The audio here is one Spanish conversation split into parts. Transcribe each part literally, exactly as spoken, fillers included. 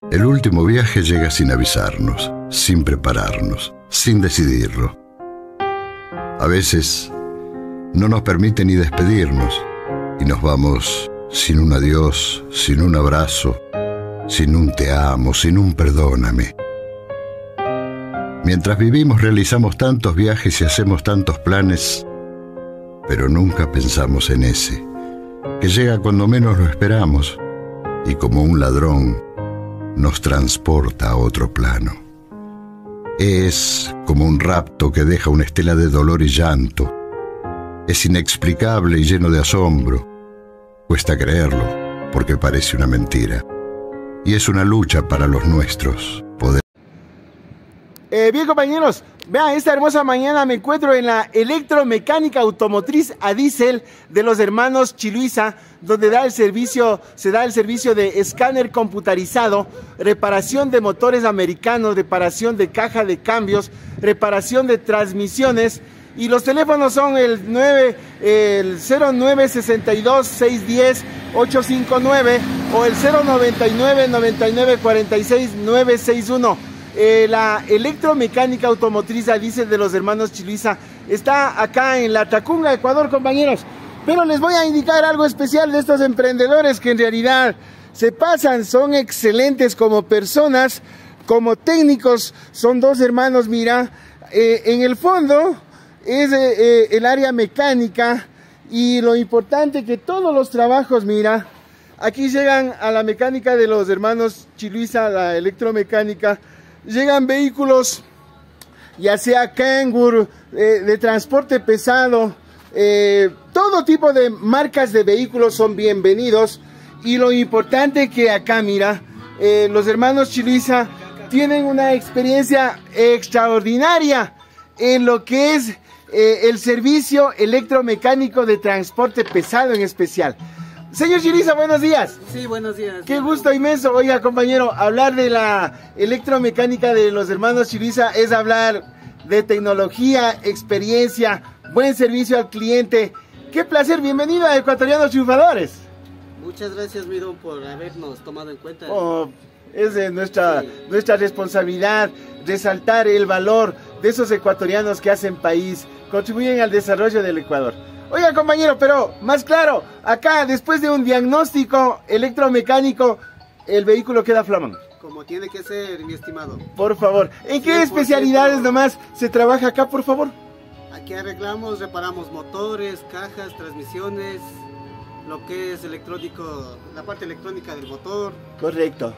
El último viaje llega sin avisarnos, sin prepararnos, sin decidirlo. A veces no nos permite ni despedirnos y nos vamos sin un adiós, sin un abrazo, sin un te amo, sin un perdóname. Mientras vivimos realizamos tantos viajes y hacemos tantos planes, pero nunca pensamos en ese, que llega cuando menos lo esperamos y como un ladrón nos transporta a otro plano. Es como un rapto que deja una estela de dolor y llanto. Es inexplicable y lleno de asombro. Cuesta creerlo, porque parece una mentira. Y es una lucha para los nuestros poder. Eh, bien, compañeros, vean, esta hermosa mañana me encuentro en la electromecánica automotriz a diésel de los hermanos Chiluiza, donde da el servicio, se da el servicio de escáner computarizado, reparación de motores americanos, reparación de caja de cambios, reparación de transmisiones, y los teléfonos son el, nueve, el cero nueve seis dos, seis uno cero, ocho cinco nueve o el cero noventa y nueve, noventa y nueve, cuarenta y seis, nueve seis uno. Eh, la electromecánica automotriz a diésel de los hermanos Chiluiza está acá en La Tacunga, Ecuador, compañeros. Pero les voy a indicar algo especial de estos emprendedores que en realidad se pasan, son excelentes como personas, como técnicos. Son dos hermanos, mira, eh, en el fondo es eh, eh, el área mecánica, y lo importante que todos los trabajos, mira, aquí llegan a la mecánica de los hermanos Chiluiza, la electromecánica. Llegan vehículos, ya sea Kangur, eh, de transporte pesado, eh, todo tipo de marcas de vehículos son bienvenidos. Y lo importante que acá, mira, eh, los hermanos Chiluiza tienen una experiencia extraordinaria en lo que es eh, el servicio electromecánico de transporte pesado en especial. Señor Chiluiza, buenos días. Sí, buenos días. Qué gusto inmenso. Oiga, compañero, hablar de la electromecánica de los hermanos Chiluiza es hablar de tecnología, experiencia, buen servicio al cliente. Qué placer, bienvenido a Ecuatorianos Triunfadores. Muchas gracias, mi don, por habernos tomado en cuenta. Oh, es de nuestra, sí. nuestra responsabilidad resaltar el valor de esos ecuatorianos que hacen país, contribuyen al desarrollo del Ecuador. Oiga, compañero, pero más claro, acá después de un diagnóstico electromecánico, el vehículo queda flamando. Como tiene que ser, mi estimado. Por favor, ¿en qué especialidades nomás se trabaja acá, por favor? Aquí arreglamos, reparamos motores, cajas, transmisiones, lo que es electrónico, la parte electrónica del motor. Correcto.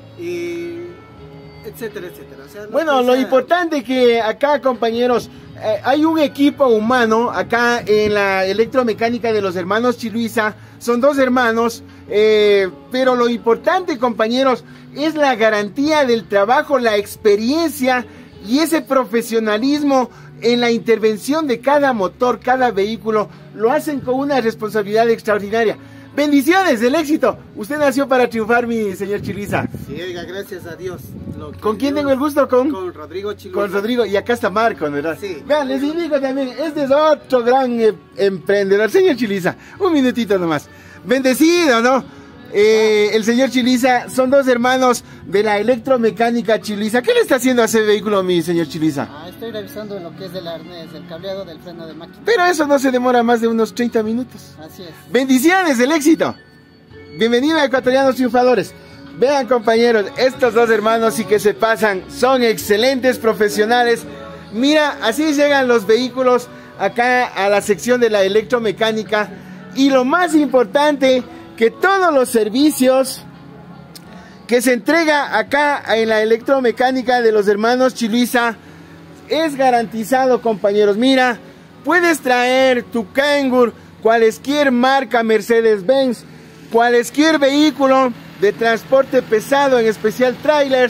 Y etcétera, etcétera. O sea, bueno, lo sea... importante que acá, compañeros, eh, hay un equipo humano acá en la electromecánica de los hermanos Chiluiza. Son dos hermanos, eh, pero lo importante, compañeros, es la garantía del trabajo, la experiencia y ese profesionalismo en la intervención de cada motor, cada vehículo. Lo hacen con una responsabilidad extraordinaria. Bendiciones, el éxito. Usted nació para triunfar, mi señor Chiluiza. Sí, oiga, gracias a Dios. ¿Con quién Dios... tengo el gusto? Con, con Rodrigo Chiluiza. Con Rodrigo, y acá está Marco, ¿verdad? Sí. Vean, les indico también, este es otro gran eh, emprendedor. Señor Chiluiza, un minutito nomás. Bendecido, ¿no? Eh, el señor Chiluiza, son dos hermanos de la electromecánica Chiluiza. ¿Qué le está haciendo a ese vehículo, mi señor Chiluiza? Ah, estoy revisando lo que es el arnés, el cableado del freno de máquina. Pero eso no se demora más de unos treinta minutos. Así es. Bendiciones, el éxito. Bienvenido a Ecuatorianos Triunfadores. Vean, compañeros, estos dos hermanos y que se pasan, son excelentes profesionales. Mira, así llegan los vehículos acá a la sección de la electromecánica. Y lo más importante, que todos los servicios que se entrega acá en la electromecánica de los hermanos Chiluiza es garantizado, compañeros. Mira, puedes traer tu Kangur, cualquier marca Mercedes-Benz, cualquier vehículo de transporte pesado, en especial trailers,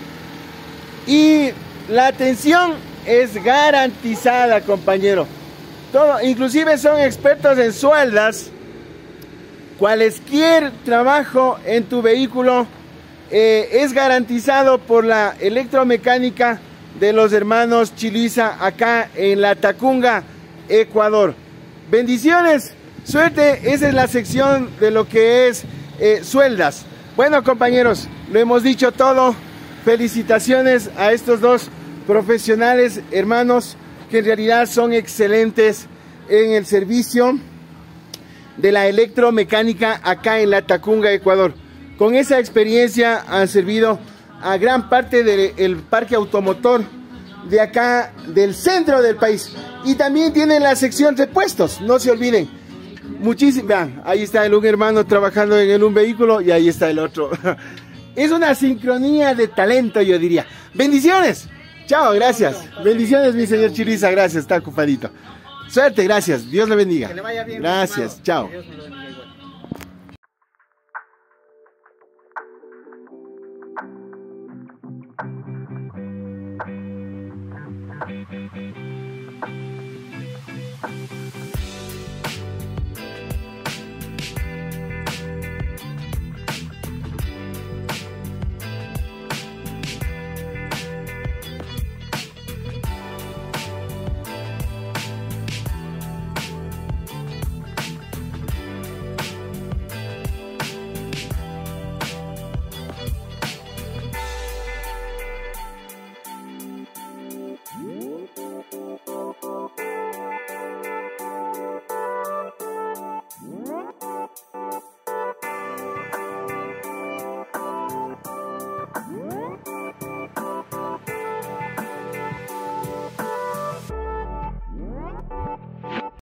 y la atención es garantizada, compañero. Todo, inclusive son expertos en sueldas. Cualquier trabajo en tu vehículo eh, es garantizado por la electromecánica de los hermanos Chiluiza acá en La Tacunga, Ecuador. Bendiciones, suerte. Esa es la sección de lo que es eh, sueldas. Bueno, compañeros, lo hemos dicho todo. Felicitaciones a estos dos profesionales, hermanos, que en realidad son excelentes en el servicio de la electromecánica acá en La Tacunga, Ecuador. Con esa experiencia han servido a gran parte del parque automotor de acá del centro del país. Y también tienen la sección repuestos, no se olviden. Muchísimo, vean, ahí está el un hermano trabajando en el un vehículo y ahí está el otro. Es una sincronía de talento, yo diría. Bendiciones. Chao, gracias. Bendiciones, mi señor Chiluisa, gracias, está ocupadito. Suerte, gracias. Dios le bendiga. Que le vaya bien. Gracias, chao. Dios me lo bendiga igual.